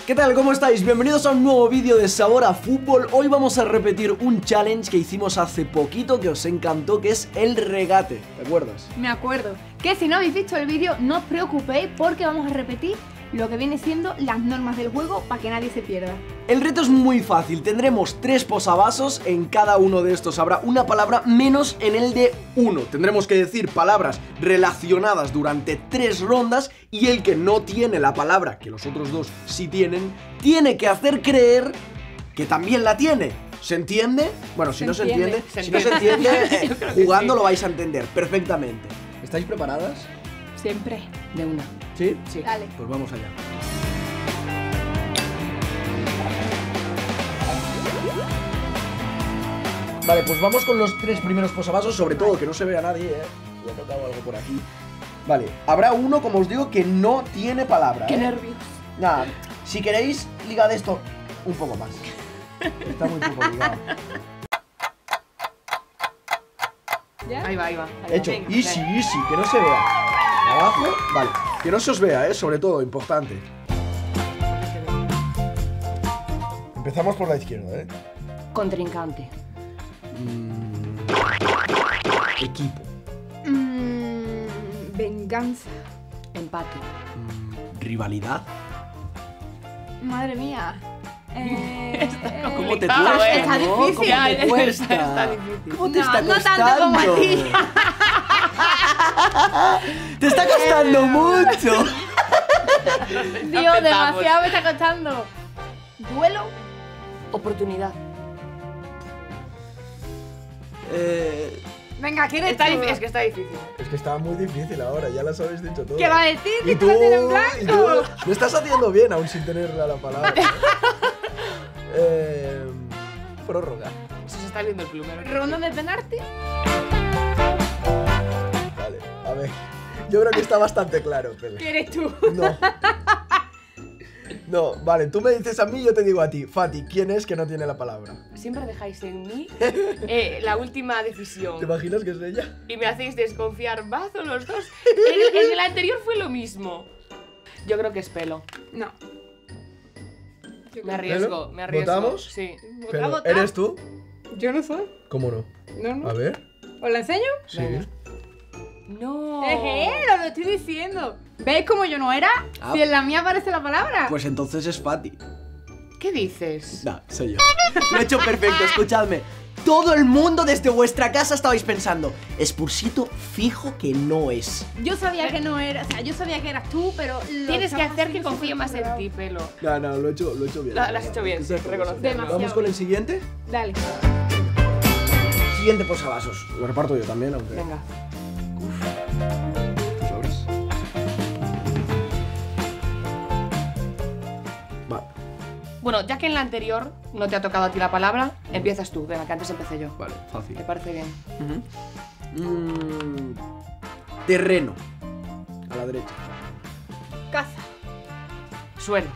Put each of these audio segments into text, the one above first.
¿Qué tal? ¿Cómo estáis? Bienvenidos a un nuevo vídeo de Sabor a Fútbol. Hoy vamos a repetir un challenge que hicimos hace poquito que os encantó, que es el regate. ¿Te acuerdas? Me acuerdo. Que si no habéis visto el vídeo, no os preocupéis porque vamos a repetir lo que viene siendo las normas del juego para que nadie se pierda. El reto es muy fácil, tendremos 3 posavasos, en cada uno de estos habrá una palabra menos en el de uno. Tendremos que decir palabras relacionadas durante 3 rondas y el que no tiene la palabra, que los otros dos sí tienen, tiene que hacer creer que también la tiene. ¿Se entiende? Bueno, si no se entiende, jugando lo vais a entender perfectamente. ¿Estáis preparadas? Siempre. De una. ¿Sí? Sí. Dale. Pues vamos allá. Vale, pues vamos con los 3 primeros posavasos, sobre todo que no se vea nadie, He tocado algo por aquí. Vale, habrá uno, como os digo, que no tiene palabra, Qué nervios. Nada, si queréis, ligad esto un poco más. Está muy poco ligado. ¿Ya? Ahí va, ahí va. Hecho, Venga, easy, venga. easy, que no se vea. Abajo, vale. Que no se os vea, sobre todo, importante. Empezamos por la izquierda, Contrincante. Equipo. Venganza. Empate. Rivalidad. Madre mía. ¿Cómo te complicado, cuesta? Está ¿no? difícil. ¿Cómo Ya, te ya, cuesta? está difícil. ¿Cómo te No, está no costando? tanto como a ti. Te está costando mucho. Dios, demasiado me está costando. Duelo. Oportunidad. Venga, ¿qué eres Está tú? es que está difícil. Es que estaba muy difícil ahora, ya las habéis dicho todo. ¿Qué va a decir? Y ¿Que tú, te lo tiene en y blanco? tú lo estás haciendo bien aún sin tenerla la palabra. Prórroga. Se está viendo el plumero. Ronda de penalti. Vale, a ver. Yo creo que está bastante claro, Pele. ¿Qué eres tú? No. No, vale, tú me dices a mí, yo te digo a ti. Fati, ¿quién es que no tiene la palabra? Siempre dejáis en mí la última decisión. ¿Te imaginas que es ella? Y me hacéis desconfiar mazo los dos. En el anterior fue lo mismo. Yo creo que es pelo. No. Me arriesgo, me arriesgo. ¿Votamos? Sí. Pero, Vota. ¿eres tú? Yo no soy. ¿Cómo no? No, A no. ver. ¿Os la enseño? Sí. Venga. No. Lo que estoy diciendo. ¿Veis cómo yo no era? Ah. Si en la mía aparece la palabra. Pues entonces es Fati. ¿Qué dices? No, soy yo. Lo he hecho perfecto, escuchadme. Todo el mundo desde vuestra casa estabais pensando, Spursito fijo que no es. Yo sabía que no era, o sea, yo sabía que eras tú, pero Tienes que hacer que confíe más en ti, pelo. No, no, lo he hecho bien. Lo has hecho bien, sí, reconozco. Demasiado. Vamos con el siguiente. Dale. Siguiente posavasos. Lo reparto yo también, aunque. Venga. ¿Tú sabes? Vale, Bueno, ya que en la anterior no te ha tocado a ti la palabra, empiezas tú. Venga, que antes empecé yo. vale, fácil. ¿Te parece bien? Terreno. A la derecha. Caza. Suelo.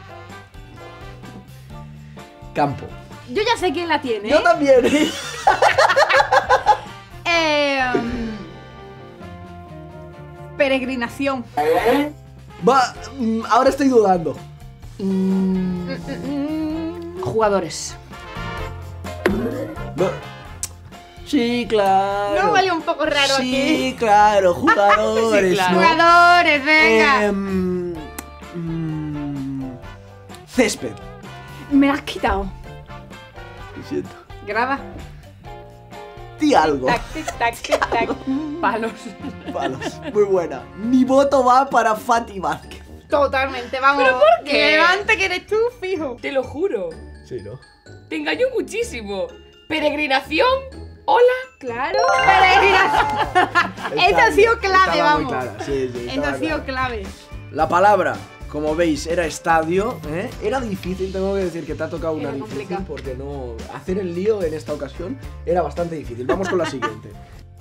Campo. Yo ya sé quién la tiene. Yo también. Peregrinación. Va, ahora estoy dudando. Jugadores. Va. Sí, claro. No vale un poco raro Sí, aquí. claro, jugadores. Sí, claro. ¿no? Jugadores, venga. Césped. Me la has quitado. Lo siento. Graba. Di algo. Tac, tic, tac, tic, tac. Palos. Palos. Muy buena. Mi voto va para Fati Vázquez. Totalmente, vamos. ¿Pero por qué? Que levante que eres tú, fijo. Te lo juro. Sí, ¿no? Te engañó muchísimo. Peregrinación. Hola. Claro. Peregrinación. Esta ha sido clave, Estaba muy vamos. clara, sí, sí, Esta estaba ha sido clara. clave. La palabra, como veis, era estadio, ¿eh? Era difícil, tengo que decir que te ha tocado una Era difícil complicado. porque no hacer el lío en esta ocasión era bastante difícil. Vamos con la siguiente.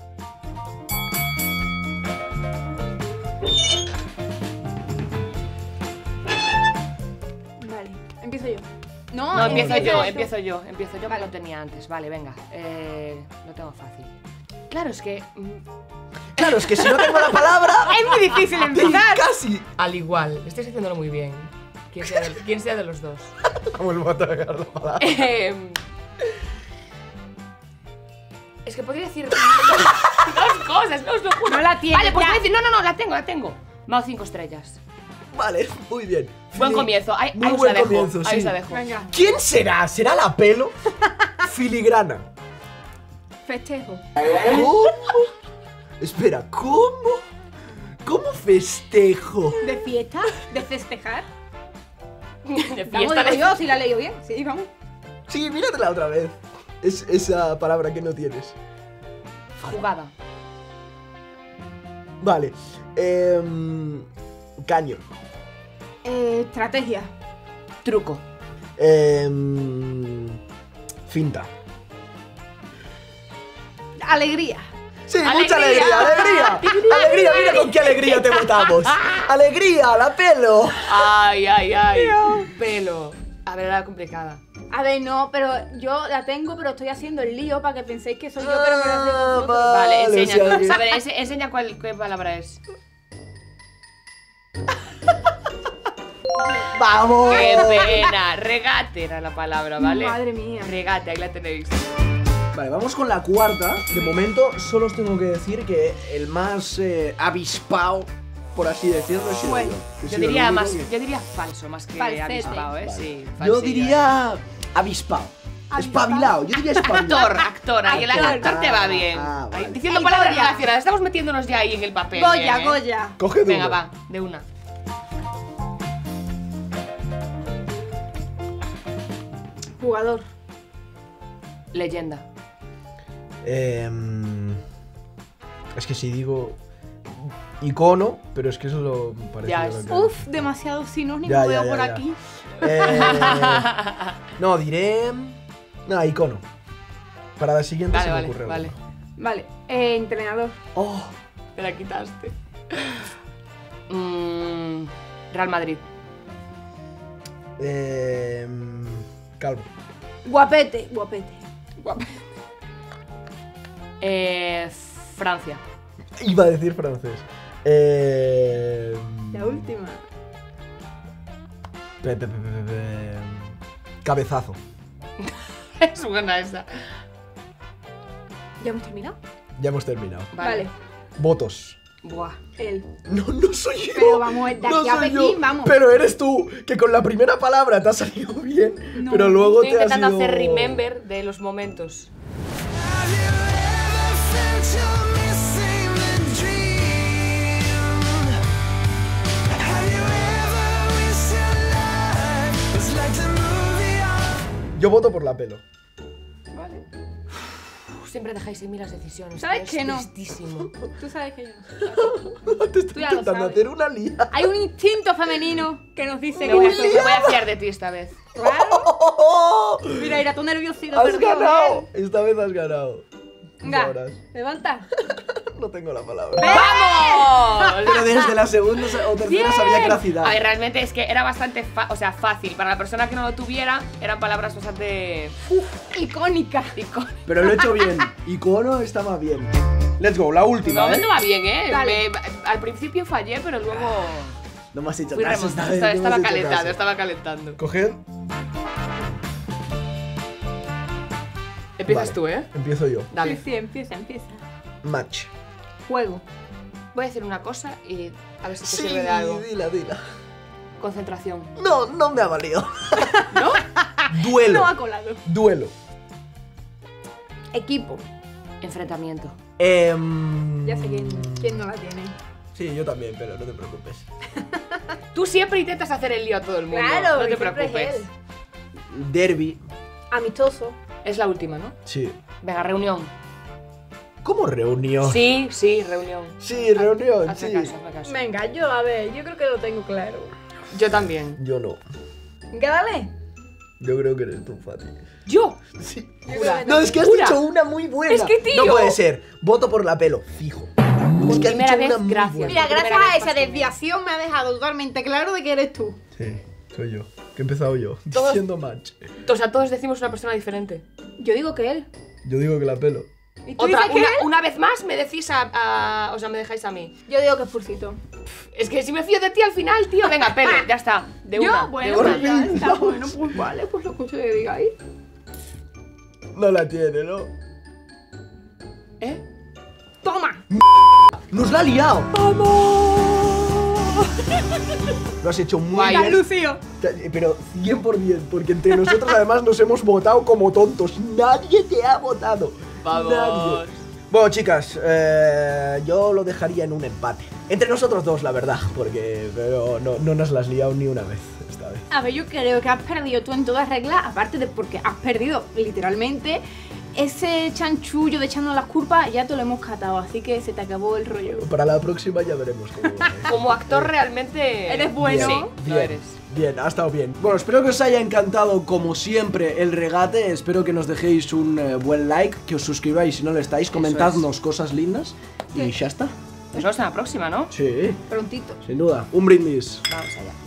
Vale, empiezo yo. No, No, empiezo yo, tú. empiezo yo, que Vale. lo tenía antes. Vale, venga. Lo tengo fácil. Claro, es que Claro, es que si no tengo la palabra, Es muy difícil empezar. casi. al igual, estáis haciéndolo muy bien Quien sea de los dos. Vuelvo a tragar la palabra. Es que podría decir dos cosas, no os lo juro. No la tiene, Vale, pues ya. voy a decir, no, la tengo. Mao 5 estrellas. Vale, muy bien. Buen comienzo, ahí Muy os buen la dejo. comienzo, Ahí sí. os la dejo. Venga, ¿Quién será? ¿Será la pelo? Filigrana. festejo. ¿Cómo? Espera, ¿cómo? ¿Cómo festejo? ¿De fiesta? ¿De festejar? De Vamos, fiesta digo de... yo, si la leo bien. Sí, vamos. Sí, míratela otra vez. Es esa palabra que no tienes. Jugada. Vale. Caño. Estrategia. Truco. Finta. Alegría. Sí, ¡Alegría! mucha alegría, alegría. Alegría, mira con qué alegría te votamos. Alegría, la pelo. Ay. Pelo. A ver, era complicada. A ver, no, pero yo la tengo, pero estoy haciendo el lío para que penséis que soy yo, pero me lo hacéis vosotros. Vale, enseña. o sea que- A ver, enseña qué palabra es. ¡Vamos! ¡Qué pena! Regate era la palabra, ¿vale? Madre mía. Regate, ahí la tenéis. Vale, vamos con la cuarta. De momento, solo os tengo que decir que el más avispado, por así decirlo, es Bueno, Yo diría falso más que Falsete. avispado, ¿eh? Vale. Sí, Yo falsillo. diría avispado. ¿Avispado? Espabilado, yo diría espabilado. Actor, ahí el Actor. actor te va bien. Ah, vale. Ahí, diciendo El palabras Goya. relacionadas, estamos metiéndonos ya ahí en el papel. Goya, bien, ¿eh? Goya. Coge duro. Venga, va, de una. Jugador. Leyenda. Es que si digo icono, pero es que eso lo parece. Ya, Uf, demasiado sinónimo Ya, veo ya, por ya. aquí. No, diré. No, icono. Para la siguiente se me Vale, ocurre. vale. uno. Vale, entrenador. Oh, Me la quitaste. Real Madrid. calvo. Guapete. Francia. Iba a decir francés. La última. Cabezazo. Es buena esa. ¿Ya hemos terminado? Ya hemos terminado. Vale. Votos. Buah. Él. No soy yo. Pero vamos, de aquí no a soy Pekín, yo. vamos. Pero eres tú, que con la primera palabra te ha salido bien. No, pero luego Estoy te has intentando ido... hacer remember de los momentos. Yo voto por la pelo. Vale. Siempre dejáis en mí las decisiones. ¿Sabes es que no? tristísimo. Tú sabes que yo no. Te estoy Tú ya lo intentando sabes. hacer una lía. Hay un instinto femenino que nos dice Me que voy, a, no me voy a fiar de ti esta vez. ¡Oh! Mira, era tu nerviosito. ¡Has perdido, ganado! ¿eh? Esta vez has ganado. Venga, Sabrás. levanta. No tengo la palabra. ¡Vamos! Pero desde la segunda o tercera sabía que era ciudad. A ver, realmente es que era bastante fácil. Para la persona que no lo tuviera, eran palabras bastante Icónica. icónicas. Pero lo he hecho bien. Icono estaba bien. Let's go, la De última, momento va bien, ¿eh? Dale. Al principio fallé, pero luego No me has hecho fui caso esta remontando. vez, no me has hecho caso. Estaba calentando. Coged. Empiezas Vale, tú, ¿eh? Empiezo yo. Dale. Sí, empieza. Match. Juego. Voy a decir una cosa y a ver si te Sí, sirve de algo. dila. Concentración. No me ha valido. ¿No? Duelo. No ha colado. Duelo. Equipo. Enfrentamiento. Ya sé quién no la tiene. Sí, yo también, pero no te preocupes. Tú siempre intentas hacer el lío a todo el mundo. Claro, no te siempre es preocupes. él. Derby. Amistoso. Es la última, ¿no? Sí. Venga, reunión. ¿Cómo reunión? Sí, reunión. Sí, reunión, Hazme sí. caso, hazme caso. Venga, yo creo que lo tengo claro. Yo también. Yo no. Venga, dale. Yo creo que eres tú, Fati. ¿Yo? Sí. Jura. No, es que has Jura. dicho una muy buena. Es que, tío. No puede ser. Voto por la pelo, fijo. Es que has primera dicho vez, una muy gracias. buena. Mira, Primera gracias vez a esa pasó. desviación me ha dejado totalmente claro de que eres tú. Sí, soy yo. Que he empezado yo. Todos- Diciendo match. O sea, todos decimos una persona diferente. Yo digo que él. Yo digo que la pelo. ¿Y tú dices Una vez más me decís o sea, me dejáis a mí. Yo digo que es Pulsito. Es que si me fío de ti al final, tío. Venga, Pele, ya está. De Yo, una. bueno, de pues una. ya está. Bueno, pues vale, pues lo que usted diga ahí. No la tiene, ¿no? ¿Eh? ¡Toma! ¡Nos la ha liado! Lo has hecho muy Guay. bien. Lucio. Pero 100%, porque entre nosotros además nos hemos votado como tontos. Nadie te ha votado. Vamos. Nadie. Bueno, chicas, yo lo dejaría en un empate. Entre nosotros dos, la verdad, porque pero no nos la has liado ni una vez esta vez. A ver, yo creo que has perdido tú en todas reglas, aparte de porque has perdido literalmente. Ese chanchullo de echarnos las culpas ya te lo hemos catado, así que se te acabó el rollo. Para la próxima ya veremos cómo es. Como actor realmente... Eres bueno. Sí, Bien, lo eres. bien, ha estado bien. Bueno, espero que os haya encantado como siempre el regate. Espero que nos dejéis un buen like, que os suscribáis si no lo estáis, comentadnos cosas lindas y ya está. Nos vemos en la próxima, ¿no? Sí, Prontito. sin duda. Un brindis. Vamos allá.